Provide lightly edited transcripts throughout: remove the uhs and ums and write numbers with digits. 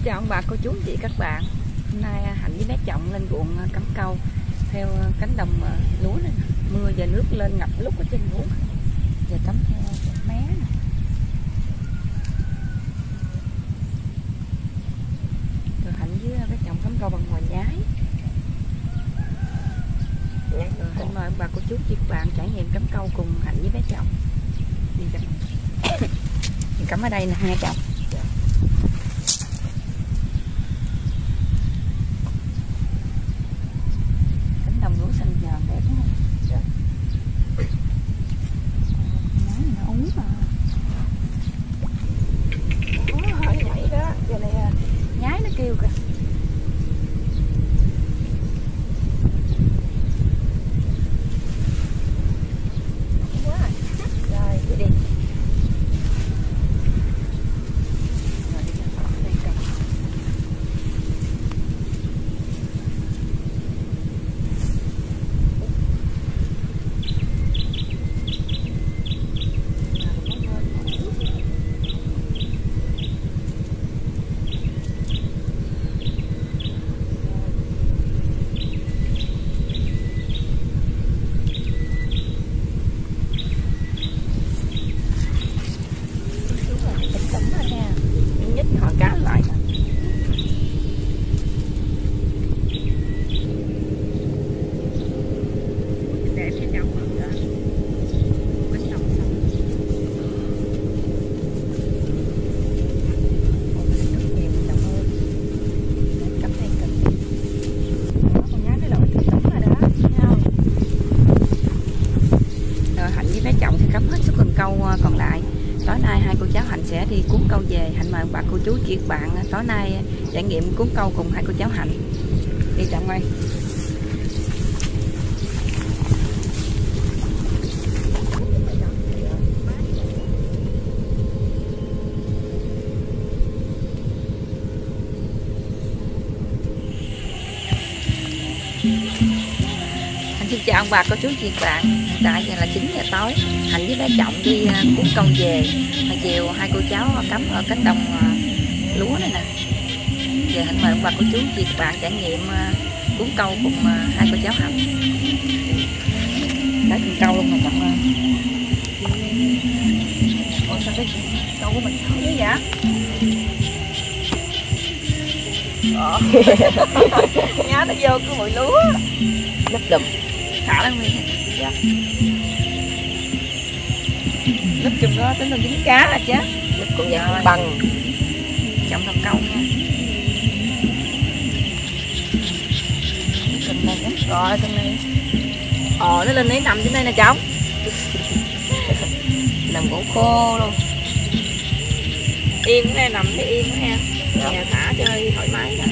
chào ông bà cô chú chị các bạn. Hôm nay Hạnh với bé Trọng lên ruộng cắm câu theo cánh đồng lúa này. Mưa giờ nước lên ngập lúc ở trên ruộng. Giờ cắm theo mé này. Rồi Hạnh với bé Trọng cắm câu bằng ngòi nhái. Hạnh mời ông bà cô chú chị các bạn trải nghiệm cắm câu cùng Hạnh với bé Trọng. Đi Trọng. Cắm ở đây nè nghe Trọng. Đồng lúa xanh giòn đẹp đúng không? Dạ. Nhái nó úng mà. Hỏi nhảy đó, giờ này nhái nó kêu kìa. Quá rồi. Rồi, đi đi. Rồi đi ra đây cầm. Nhích họ cá lại đẹp cái trong rồi đó bánh đồng xanh nước nhiều chồng ơi cắm đây cần con gái nó lội tắm rồi đó thấy không? Rồi Hạnh với bé Trọng thì cắm hết số cần câu còn lại. Tối nay hai cô cháu Hạnh sẽ đi cuốn câu về. Hạnh mời bà cô chú chị các bạn tối nay trải nghiệm cuốn câu cùng hai cô cháu Hạnh. Đi Trọng ơi. Hạnh xin chào ông bà cô chú chị các bạn. Hiện tại giờ là 9 giờ tối. Hạnh với bé Trọng đi cuốn câu về. Hồi chiều hai cô cháu cắm ở cánh đồng lúa này nè. Giờ Hạnh mời ông bà cô chú chị các bạn trải nghiệm cuốn câu cùng hai cô cháu Hạnh. Lấy con câu luôn mà Trọng ơi. Ôi sao cái câu của mình thổi dữ vậy? Nhá nó vô cái bụi lúa. Lấp đùm. Thả lên nguyên. Dạ. Lấp chung đó tính là dính cá là chứ. Lấp cũng vậy bằng. Trọng đồng câu nha. Cần đây đó. Rồi cần này. Nó lên đấy nằm trên đây nè Trọng. Nằm gỗ khô luôn. Im cái này nằm thấy im ha. Nhà thả chơi thoải mái nè.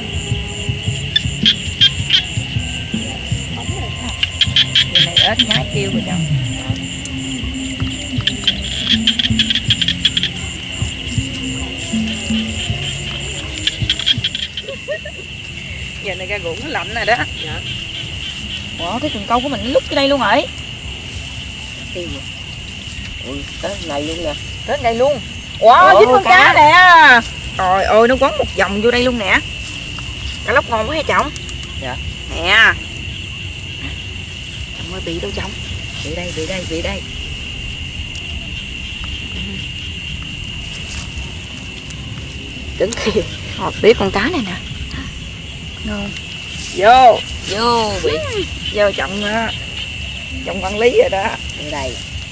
Giờ này ếch nhái kêu rồi Trọng. Giờ này ra ruộng nó lạnh rồi đó. Dạ. Ủa cái cần câu của mình nó lúc cái đây luôn rồi. Tiêu rồi. Ui, tới này luôn nè. Tới đây luôn. Wow, dính con cá nè. Trời ơi nó quấn một vòng vô đây luôn nè. Cá lóc ngon quá hay Trọng? Dạ. Nè. Trọng ơi bị đâu Trọng? Bị đây. Đứng kia. Hột tiếp con cá này nè. Ngon. Vô bị. Vô Trọng Trọng quản lý rồi đó. Ở đây.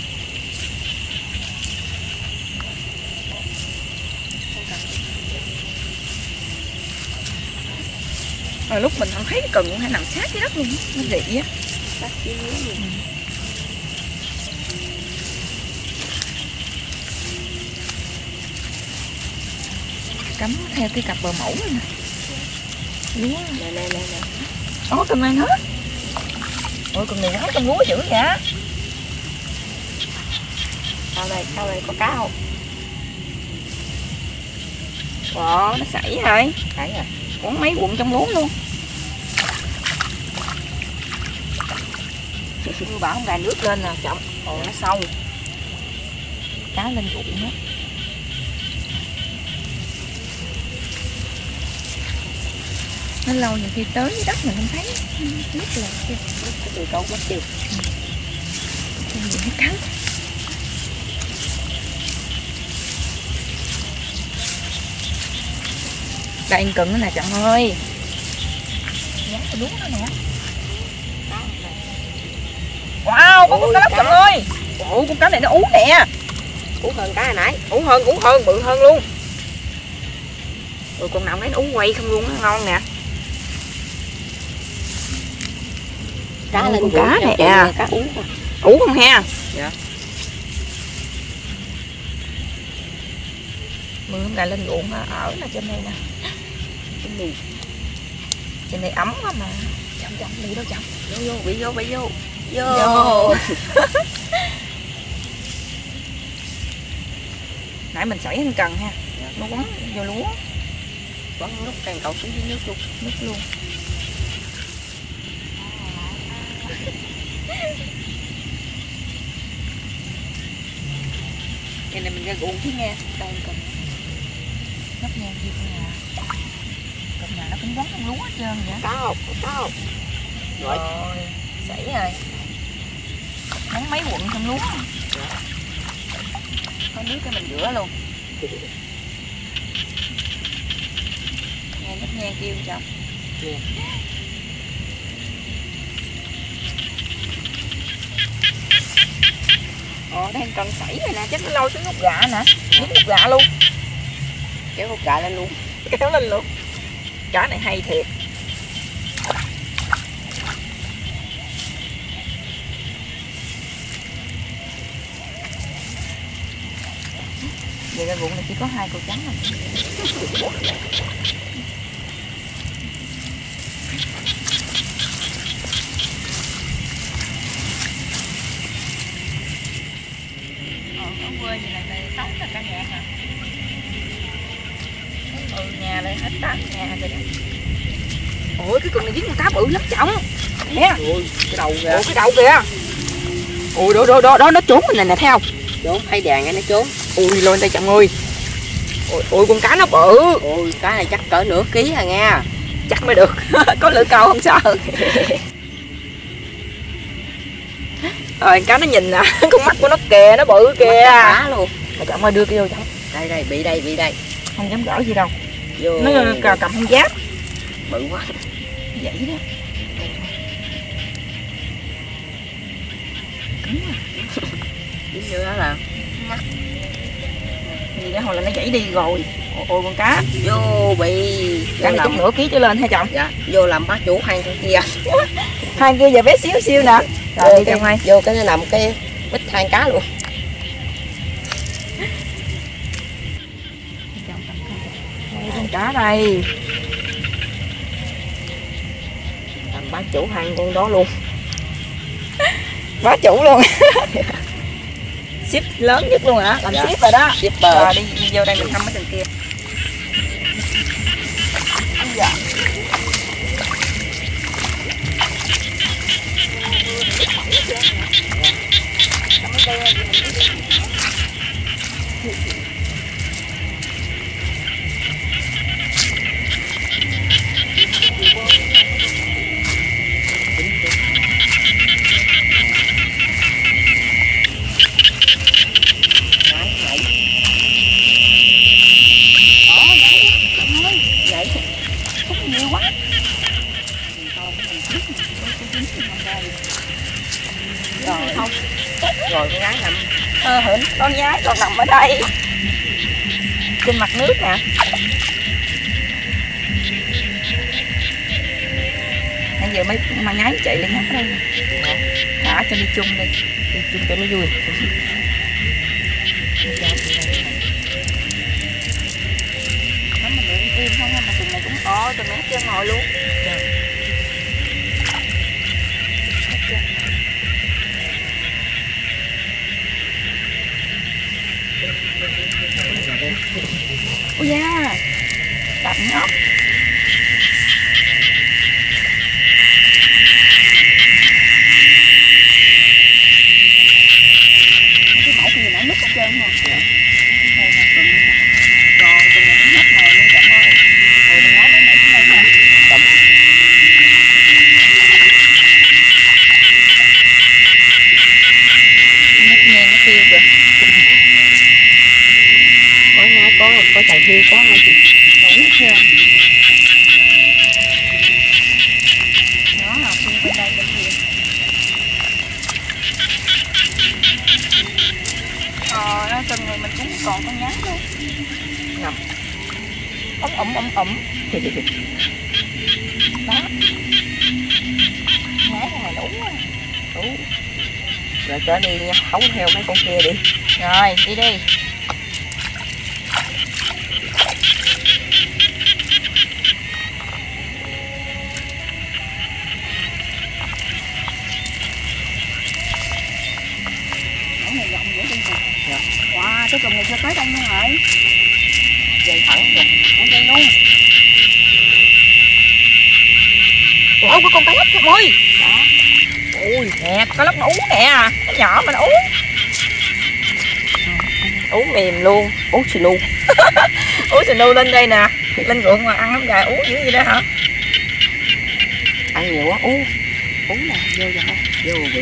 Rồi lúc mình không thấy cái cần hay nằm sát cái đất luôn, nó rị á. Sát dưới luôn. Cắm theo cái cặp bờ mẫu này nè. Lúa nè. Cần này hết. Ôi cần này hết con lúa dữ vậy. Sau đây có cá không? Wow, nó sảy rồi. Cũng mấy quận trong lúa luôn. Mưa bão không gài nước lên nè Trọng. Ồ nó sâu. Cá lên ruộng hết. Nó lâu nhiều khi tới với đất mình không thấy. Lúc là cái từ câu mất tiêu. Không gì nó cắn. Đây anh cứng nè Trọng ơi. Giá đúng đó nè. Wow, có con cá lóc Trọng ơi. Ủa con cá này nó ú nè. Ú hơn cá hồi nãy. Ú hơn, bự hơn luôn. Ủa con nào thấy nó ú quay không luôn, nó ngon nè. Cá lên cá nè. Cá ú. Ú không ha? Dạ. Mưa hôm nay lên ruộng ở là trên đây nè. Trên đây ấm quá mà. Chồng đi đâu chồng. Vô bị vô. Vô. Nãy mình sảy anh cần ha. Nó quấn vô lúa. Quấn lúc càng cậu xuống dưới nước luôn. Cái này mình ra ruộng chứ nghe. Đây cần. Nhấp ngang kia con nhà. Con nhà nó cũng quấn trong lúa hết trơn vậy. Có không? Rồi. Sảy rồi. Quấn mấy quận trong lúa. Có nước cái mình rửa luôn. Nghe nhấp ngang kêu chồng. Yeah. Đang cần sảy rồi nè, chắc nó lôi xuống nút gạ nè. Dính nút gạ luôn. Kéo nút gạ lên luôn. Kéo lên luôn. Cá này hay thiệt. Vậy ra ruộng này chỉ có 2 con trắng thôi. Ở quê gì này sống là cả nhà hả? Nhà lên hết 8 nhà rồi đó. Ôi cái con này dính con cá bự lắm Trọng. Nè. Ôi cái đầu kìa. Ôi cái đầu kìa. Ôi đó nó trốn mình nè thấy không? Trốn thấy đàn nó trốn. Ui lên đây Trọng ơi. Ôi con cá nó bự. Ôi cá này chắc cỡ nửa ký à nha. Chắc mới được. Có lưỡi câu không sao. Rồi cá nó nhìn nè. Con mắt của nó kìa, nó bự kìa. Cá luôn. Mà Trọng ơi đưa kia vô Trọng. Đây bị đây. Không dám gỡ gì đâu. Vô. Nó cầm không giáp. Bự quá. Vậy đó. Dính vô đó là gì đó hồi là nó gãy đi rồi. Ôi con cá. vô bị Cá này chút nửa ký trở lên hả Trọng? Dạ, vô làm bá chủ hang con kia. Hang kia giờ bé xíu nè. Rồi đi Trọng ơi. Vô cái nó nằm cái bít hang cá luôn. Đây con cá đây. Làm bá chủ hang con đó luôn. Bá chủ luôn. Ship lớn nhất luôn hả? Làm dạ. ship rồi đó. Shipper. Rồi đi vô đây mình thăm mấy đường kia. Dạ. Rồi con gái nằm Con nhái còn nằm ở đây trên mặt nước nè. Nãy giờ mấy nhái chạy lên nhắm ở đây nè. Thả cho đi chung đi chung cho nó vui. Mình để im không mà tuần này cũng tuần này hết trơn ngồi luôn. Ôi da, đậm nhóc. Cái mẫu gì nãy nút hết trơn nè. Đây nè, rồi tuần này cũng hết nồi luôn Trọng ơi. Rồi con gái nó nãy xuống đây nè. hiu kìa. Có nhái có chàng hiu có hả chị? Đủ chưa? Đó là hiu bên đây bên kia. Tuần này mình cũng còn con nhái luôn. Ngập. Ổng. Đó. Nhái cái này đủ quá. Đủ. Rồi trở đi nha, không theo mấy con kia đi. Rồi, đi đi. Này rộng dễ đi nè. Dạ. Wow, cái tuần này chưa tới đây nữa rồi. Dây thẳng rồi. Không dây luôn. Ủa, có con cá lóc kìa ơi. Đó. Ui, nè, cá lóc nó uống nè. Nó nhỏ mà nó uống. Uống mềm luôn, uống xì nu. Uống xì nu lên đây nè. Lên ruộng mà ăn không dài uống dữ gì đó hả? Ăn nhiều quá, uống nè, vô bị.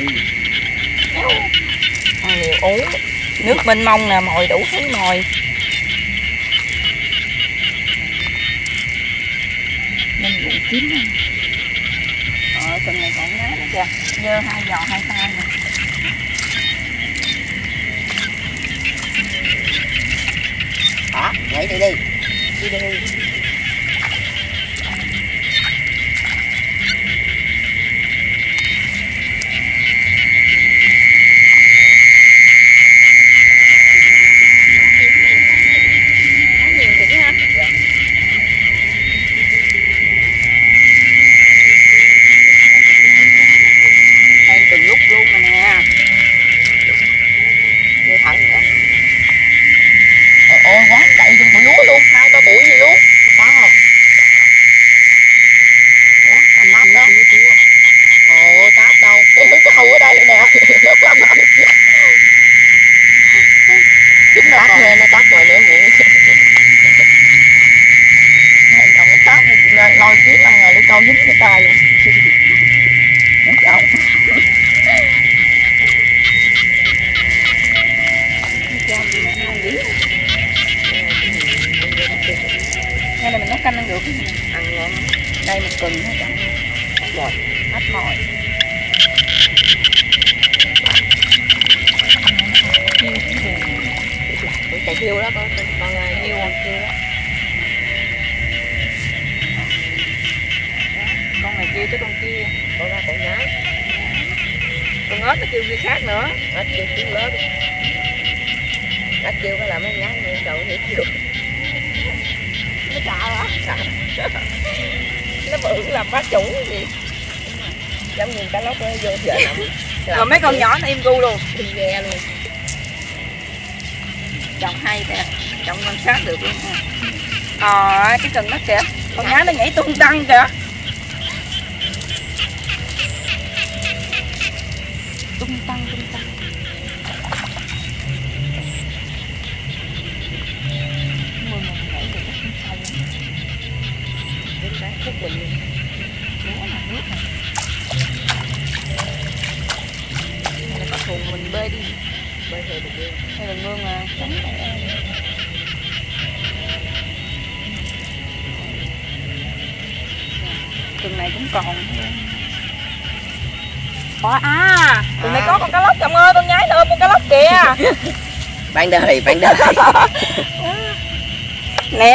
Ăn nhiều uống. Nước mênh mông nè, mồi đủ thứ mồi. Nên ruộng kiếm nè. Tuần này còn nhái nữa kìa. Dơ 2 giò 2 tay nè. Đó, nhảy đi đi. Đi đi. Lôi kiếm ăn rồi để câu dính cái tay luôn. Chồng. Nghe này mình nấu canh ăn được. Ăn ngon. Đây một tuần hết chồng. Hết mồi. Chạy hiu đó con hiu đó. Con này kêu tới con kia. Con ra con nhái. Con ếch nó kêu kia khác nữa. Ếch kêu tiếng lớn. Ếch kêu cái là mấy nhái nguyên đầu thì kêu. Nó sợ hả? Sợ. Nó bự làm bá chủ gì. Giống như cá lóc nó vô giờ nằm. Rồi mấy con nhỏ nó im gu luôn. Đi ghe luôn. Trồng hay nè. Trồng quan sát được luôn nha. Cái cần nó kìa. Con nhái nó nhảy tung tăng kìa. Tung tăng. Phúc mình luôn. Lúa là nước nè. Này là có thùng mình bơi đi. Bơi theo đường mương. Theo đường mương mà tránh lại em. Tuần này cũng còn. Tuần này có con cá lóc chồng ơi, con nhái ôm con cá lóc kìa. Bạn đời. Nè.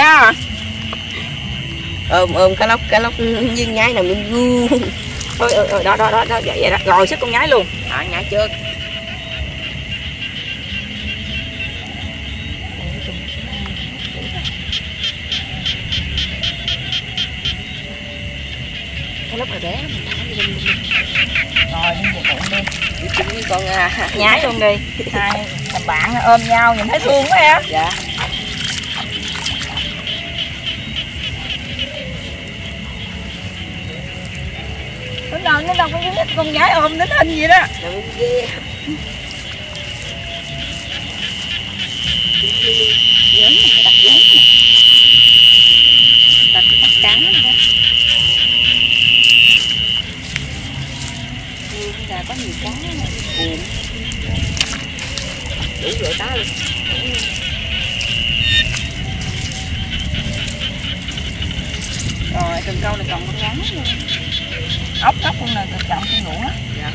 Ôm cá lóc với nhái nằm bên gu. Đó vậy đó. Rồi sức con nhái luôn. Nhái trước. Cá lóc này bé mình thả vô bên. Rồi đi về bụng đi. Đi chung với con nhái luôn đi. Hai thằng bạn ôm nhau nhìn thấy thương quá em. Dạ. Nó đâu có con gái ôm đến hình vậy đó. Nằm ghê. Dớn này, phải đặt dớn này. Đặt trắng này đó. Là có nhiều cá này. đủ lỗ tá luôn. Rồi cần câu này trồng con ngắn luôn. Ốc luôn nè, trồng con ngủ á. Dạ.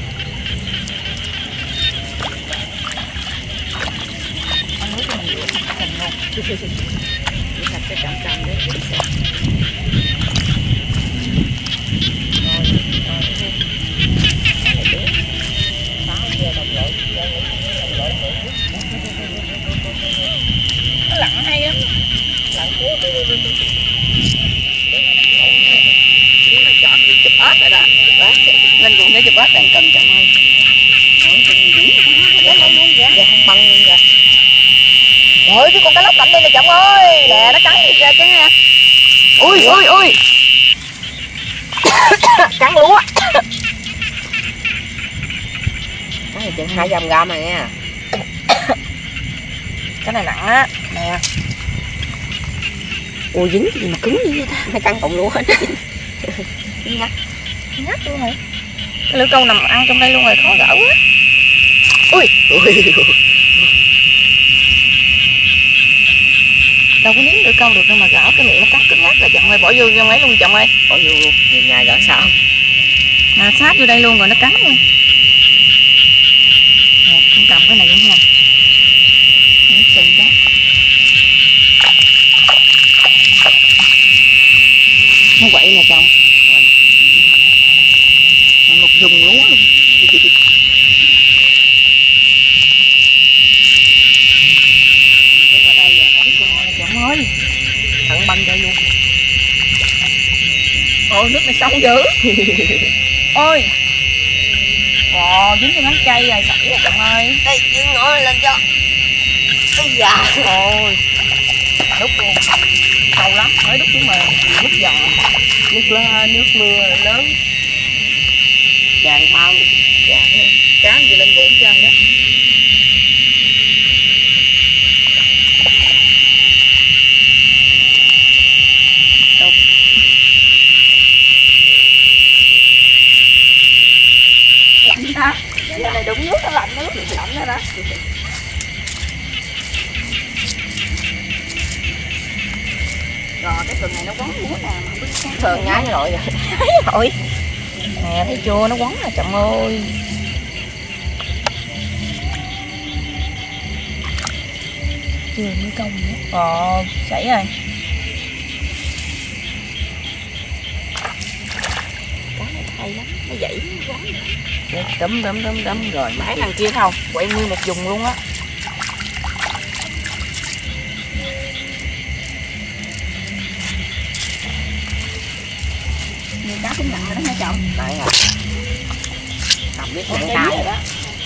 Ăn nước cho mình thành luôn. Đi sạch cái trồng đấy. Nó lặn hay lắm. Lặn cuốn chọn đi chụp ếch rồi đó. Lên ruộng để chụp ếch đang cần chồng ơi. Dạ không luôn vậy. Dạ không băng luôn vậy. Ôi cái con cá lóc lạnh đây nè chồng ơi. Nè nó cắn gì ra chứ nha. Ui ui ui. Cắn lúa. Cái này chừng 200 gram rồi nha. Cái này nặng á. Nè. Ôi dính gì mà cứng như vậy ta. Nó cắn cọng lúa hết. Nhắc. Nhắc luôn rồi. Cái lưỡi câu nằm ăn trong đây luôn rồi, khó gỡ quá. Ui. Đâu có nín lưỡi câu được đâu mà gỡ cái miệng nó cắn cứng ngắc là chồng ơi, bỏ vô trong ấy luôn chồng ơi. Bỏ vô luôn, nhiều ngày gỡ sao. Sát vô đây luôn rồi nó cắn luôn. Nè, con cầm cái này luôn nha. Nước sừng đó. Nó quậy nè chồng. Một vùng lúa luôn. Cái vào đây rồi, cái con này chồng ơi. Thận băng đây luôn. Ôi nước này sâu dữ. Ôi. Ồ, dính cho ngắn cây rồi, sảy rồi chồng ơi. Đây, dương ngồi lên cho. Ây da. Ôi. Đúc luôn. Sâu lắm, mới đúc xuống mà nước giò. Nước mưa lớn. Vàng bao. Cá gì lên ruộng cho ăn đó. Lạnh ha. Giờ này đụng nước nó lạnh, nó lúc lạnh đó đó. Rồi cái tuần này nó quấn lúa nè mà không biết cá. Thường nhái rồi. Nhái rồi. Nè thấy chưa, nó quấn nè chồng ơi. Chưa mới công nữa. Sảy rồi. Cá này hay lắm, nó dậy nó quấn. Đấm rồi mãi thằng kia không quay nguyên một vùng luôn á. Nhiều cá cũng nặng rồi đó hả chồng? Đấy à. Cầm biết nặng Đây tay rồi đó.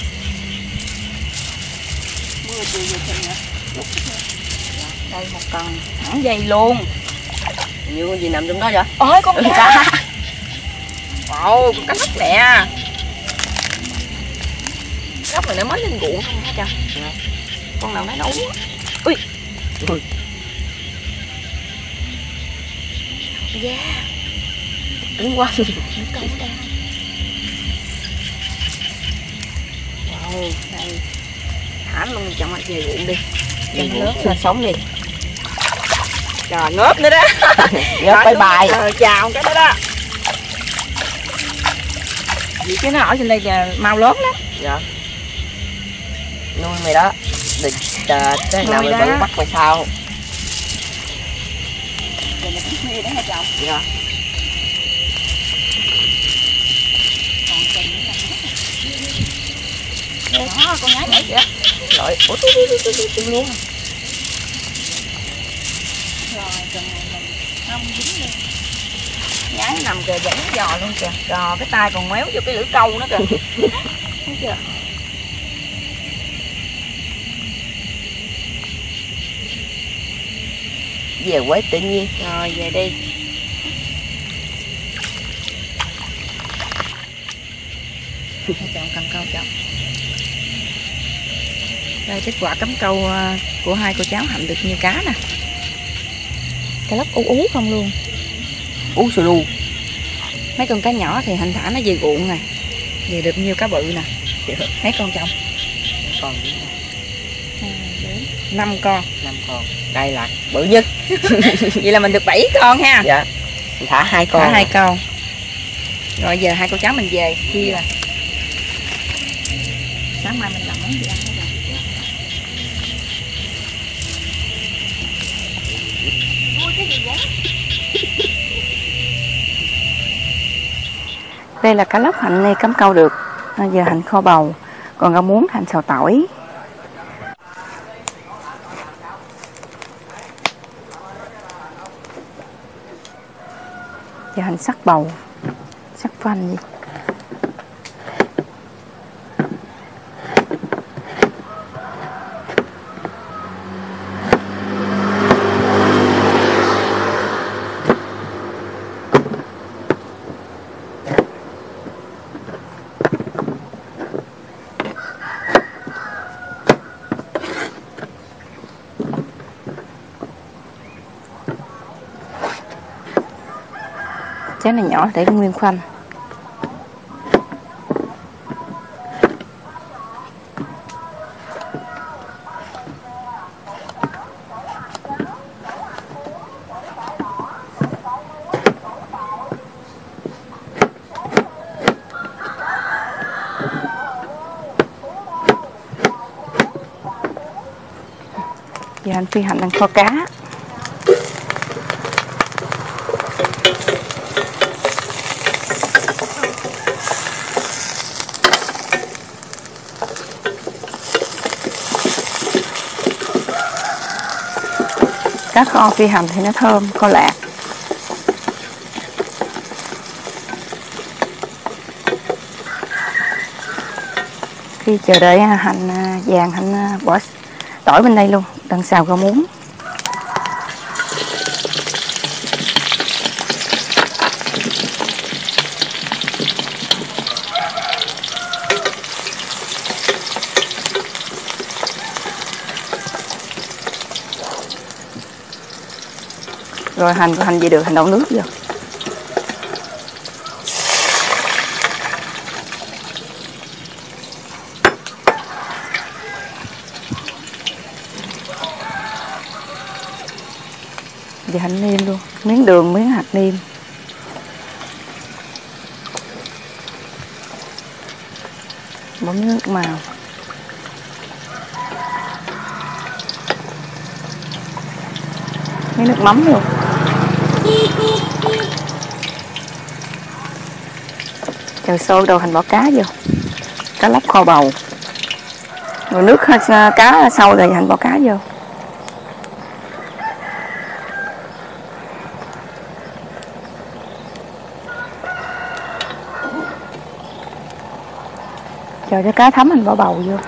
Mưa chiều về chừng nữa. Đây một cần thẳng dây luôn. Như con gì nằm trong đó vậy? Ôi con cá. Wow, con cá lóc nè. Lóc này nó mới lên ruộng không hả chồng? Dạ. Con nào nãy nó uống. Ui. Ui. Yeah. Cứng quá. Wow, đây. Thả luôn chồng ơi, về ruộng đi. Cho nó lớn lên sống đi. Trời ngớp nữa đó. Ngớp bye bye. Chào cái đó đó. Vì chứ nó ở trên đây mau lớn lắm. Dạ. Nuôi mày đó. Đừng cái nào mày bự bắt mày sao. Giờ mình cũng khuya đó hả chồng? Dạ. Còn chừng nữa đó, con nhái nhảy kìa. Rồi, ủa luôn. Rồi chừng này mình không dính luôn. Nhái nằm kìa, dẫn giò luôn kìa. Rồi cái tay còn méo vô cái lưỡi câu nữa kìa. Thấy chưa? Về quế tự nhiên. Rồi về đi. Chồng cầm câu chồng. Đây kết quả cắm câu của hai cô cháu hầm được nhiêu cá nè. Cá lóc ú không luôn. Ú sù lu. Mấy con cá nhỏ thì hành thả nó về ruộng này. Về được nhiêu cá bự nè. Mấy con chồng. Còn 5 con. 5 con. Đây là bự nhất. Vậy là mình được 7 con ha. Dạ. Mình thả 2 con. Thả 2 con. Rồi giờ hai cô cháu mình về khuya rồi. Sáng mai mình làm món gì ăn đó rồi. Đây là cá lóc Hạnh này cắm câu được. Giờ Hạnh kho bầu. Còn rau muống Hạnh xào tỏi. Giờ Hạnh sắc bầu. Sắc phanh gì. Trái này nhỏ để nguyên khoanh. Giờ anh Phi Hạnh đang kho cá. Cá kho Phi Hạnh thì nó thơm, kho lạc. Khi chờ đợi Hạnh vàng, Hạnh bỏ tỏi bên đây luôn, đang xào rau muống. Rồi hành gì được, hành đổ nước vô. Giờ hành nêm luôn, miếng đường, miếng hạt nêm. Bỏ miếng nước màu. Miếng nước mắm luôn. Chờ sôi đầu hành bỏ cá vô. Cá lóc kho bầu. Rồi nước cá sâu rồi hành bỏ cá vô. Chờ cho cá thấm hành bỏ bầu vô.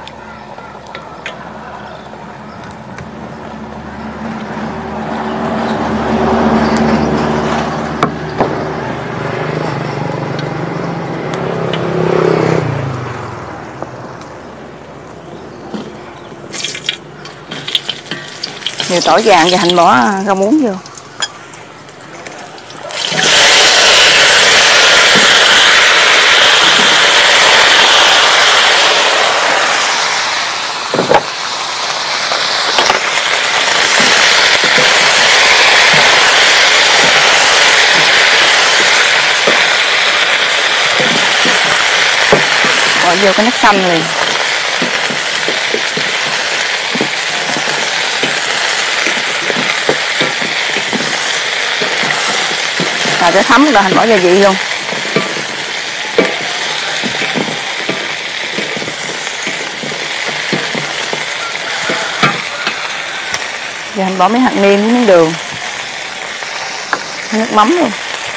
Nhiều tỏi vàng và hành bỏ rau muống vô. Bỏ vô cái nước xanh liền. Rồi cho thấm rồi hành bỏ gia vị luôn. Giờ hành bỏ mấy hạt nêm với miếng đường. Nước mắm luôn.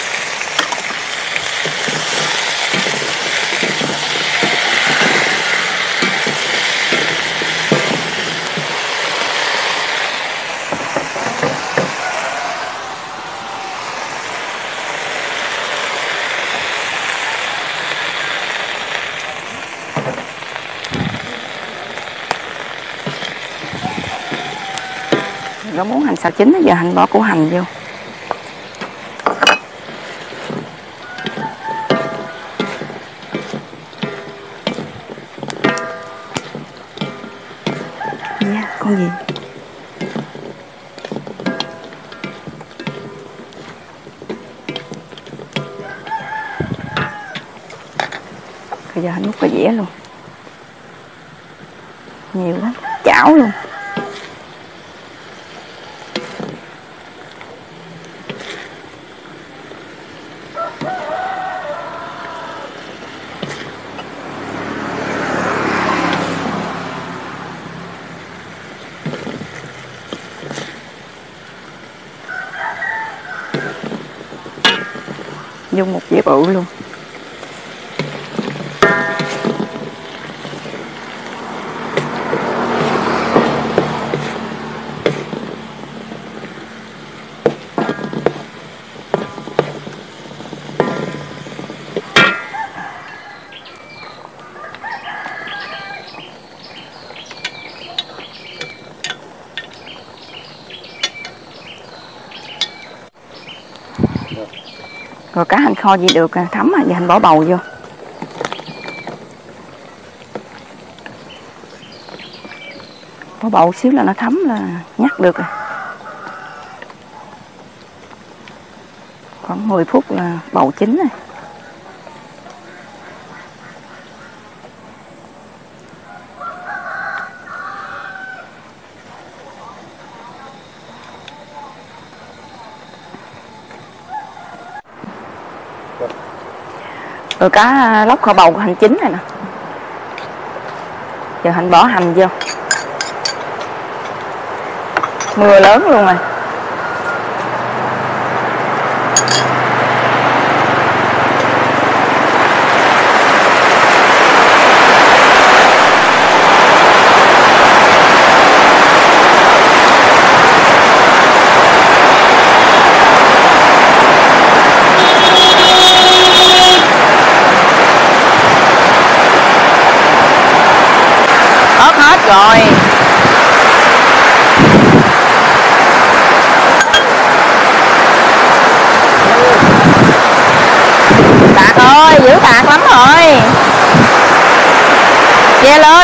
Rau muống hành xào chín, giờ hành bỏ củ hành vô. Yeah. con gì. Bây giờ Hạnh múc cái dĩa luôn. Nhiều lắm, chảo luôn. Dùng một dĩa bự luôn. Rồi cá hành kho gì được thấm giờ Hạnh bỏ bầu vô. Bỏ bầu xíu là nó thấm là nhắc được rồi. Khoảng 10 phút là bầu chín rồi. Rồi cá lóc kho bầu của Hạnh chín rồi nè. Giờ Hạnh bỏ hành vô. Mưa lớn luôn rồi. Ớt hết rồi. Tạt ơi, dữ tạt lắm rồi. Che lên.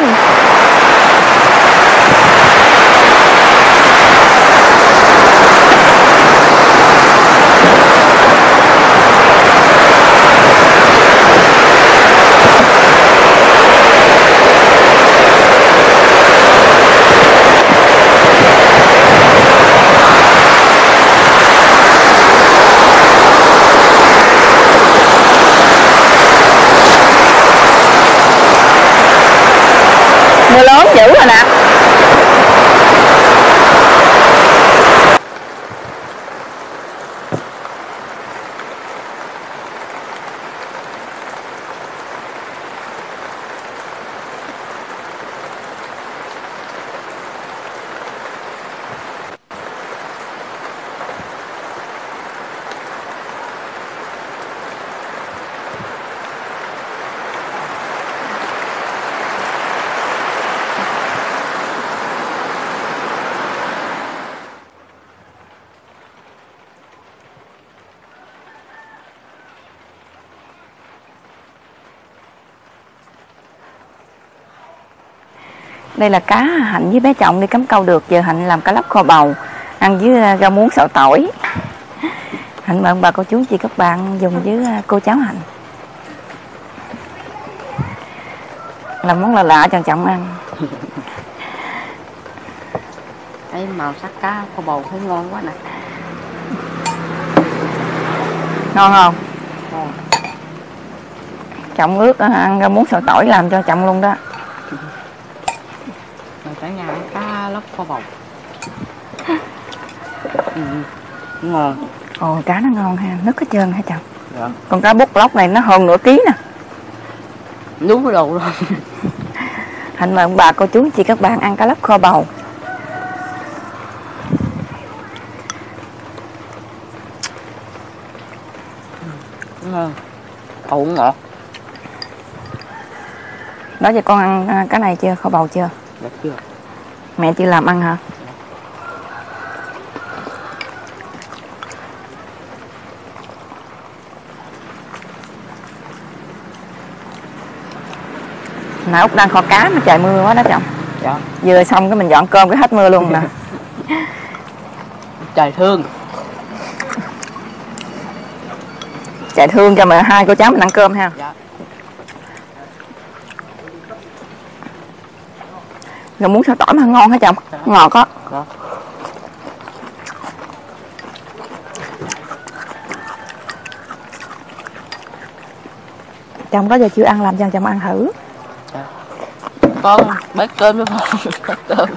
Mưa lớn dữ rồi nè. Đây là cá Hạnh với bé Trọng đi cắm câu được. Giờ Hạnh làm cá lóc kho bầu ăn với rau muống xào tỏi. Hạnh mời bà cô chú chị các bạn dùng với cô cháu Hạnh. Làm món lạ lạ cho Trọng ăn. Cái màu sắc cá kho bầu thấy ngon quá nè. Ngon không? Ngon. Trọng ước ăn rau muống xào tỏi làm cho Trọng luôn đó. Rồi cả nhà ăn cá lóc kho bầu. Ngon. Ồ, cá nó ngon ha, nứt hết trơn hả Trọng? Dạ. Còn cá bút lóc này nó hơn nửa ký nè. Đúng cái đồ luôn. Hạnh mời bà cô chú chị các bạn ăn cá lóc kho bầu. Ngon. Ủ ngọt. Đó giờ con ăn cái này chưa, kho bầu chưa? Dạ chưa. Mẹ chưa làm ăn hả? Nãy Út đang kho cá mà trời mưa quá đó Trọng. Dạ. Vừa xong cái mình dọn cơm cái hết mưa luôn nè. Trời thương. Trời thương cho mà hai cô cháu mình ăn cơm ha. Dạ. Rồi muốn sao tỏi mà ngon hả chồng? Dạ. Ngọt á. Dạ. Chồng có giờ chưa ăn làm cho chồng ăn thử. Dạ. Con bát cơm với bát cơm.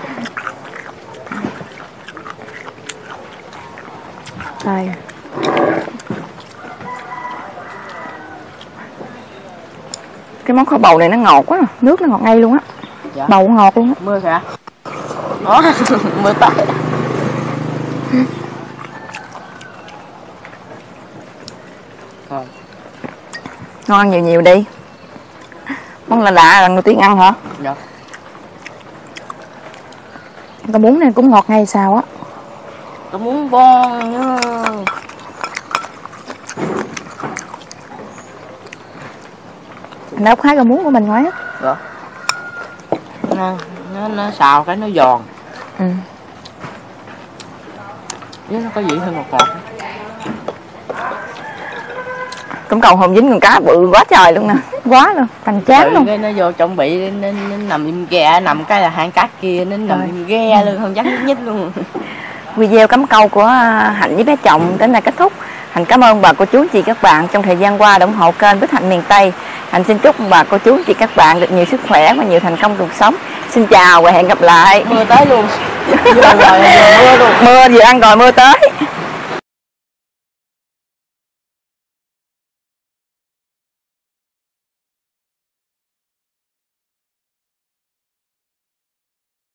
Đây. Cái món kho bầu này nó ngọt quá, nước nó ngọt ngay luôn á. Dạ. Bầu ngọt luôn á. Mưa kìa. Đó, mưa tới. Rồi. Ngon ăn nhiều nhiều đi. Món là lạ lần đầu tiên ăn hả? Dạ. Cái bún này cũng ngọt ngay sao á. Tôi muốn bon nha. Nấu khá cái bún của mình ngoái á. Dạ. Nó xào cái nó giòn. Ừ. Với nó có vị hơi ngọt ngọt. Cũng cầu hồn dính con cá bự quá trời luôn nè. Quá luôn, thành chán luôn. Cái nó vô trong bị nó nằm im ghe, nằm cái là hang cát kia nó nằm im ghe luôn, không dám nhúc nhích luôn. Video cắm câu của Hạnh với bé chồng đến đây kết thúc. Hạnh cảm ơn bà cô chú chị các bạn trong thời gian qua đã ủng hộ kênh Bích Hạnh miền Tây. Hạnh xin chúc bà cô chú chị các bạn được nhiều sức khỏe và nhiều thành công cuộc sống. Xin chào và hẹn gặp lại. Mưa tới luôn. Vừa rồi vừa mưa luôn. Mưa vừa ăn rồi mưa tới.